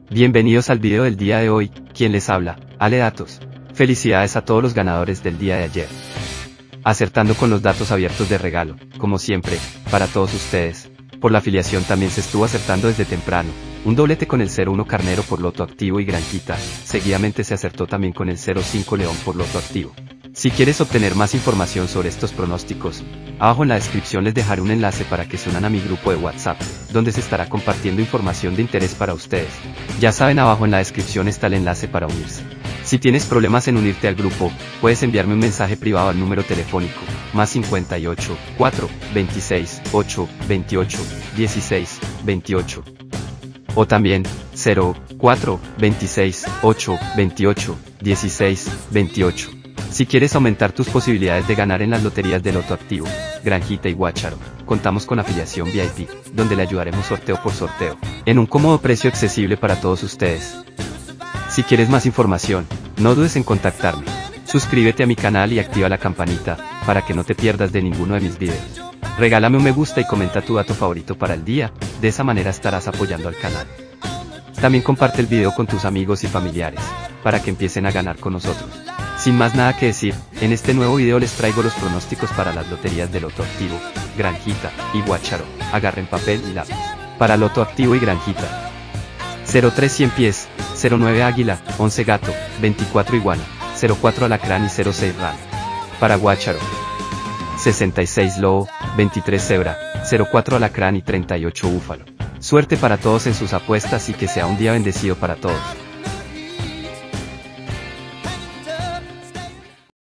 Bienvenidos al video del día de hoy. ¿Quién les habla? Ale Datos. Felicidades a todos los ganadores del día de ayer. Acertando con los datos abiertos de regalo, como siempre, para todos ustedes. Por la afiliación también se estuvo acertando desde temprano. Un doblete con el 01 Carnero por loto activo y Granjita. Seguidamente se acertó también con el 05 León por loto activo. Si quieres obtener más información sobre estos pronósticos, abajo en la descripción les dejaré un enlace para que se unan a mi grupo de WhatsApp, donde se estará compartiendo información de interés para ustedes. Ya saben, abajo en la descripción está el enlace para unirse. Si tienes problemas en unirte al grupo, puedes enviarme un mensaje privado al número telefónico, más 58 4 26 8 28 16 28. O también, 0 4 26 8 28 16 28. Si quieres aumentar tus posibilidades de ganar en las loterías de Loto Activo, Granjita y Guácharo, contamos con afiliación VIP, donde le ayudaremos sorteo por sorteo, en un cómodo precio accesible para todos ustedes. Si quieres más información, no dudes en contactarme. Suscríbete a mi canal y activa la campanita, para que no te pierdas de ninguno de mis videos. Regálame un me gusta y comenta tu dato favorito para el día, de esa manera estarás apoyando al canal. También comparte el video con tus amigos y familiares, para que empiecen a ganar con nosotros. Sin más nada que decir, en este nuevo video les traigo los pronósticos para las loterías de Loto Activo, Granjita y Guácharo. Agarren papel y lápiz. Para Loto Activo y Granjita: 03 100 pies, 09 águila, 11 gato, 24 iguana, 04 alacrán y 06 rana. Para Guácharo: 66 lobo, 23 cebra, 04 alacrán y 38 búfalo. Suerte para todos en sus apuestas y que sea un día bendecido para todos.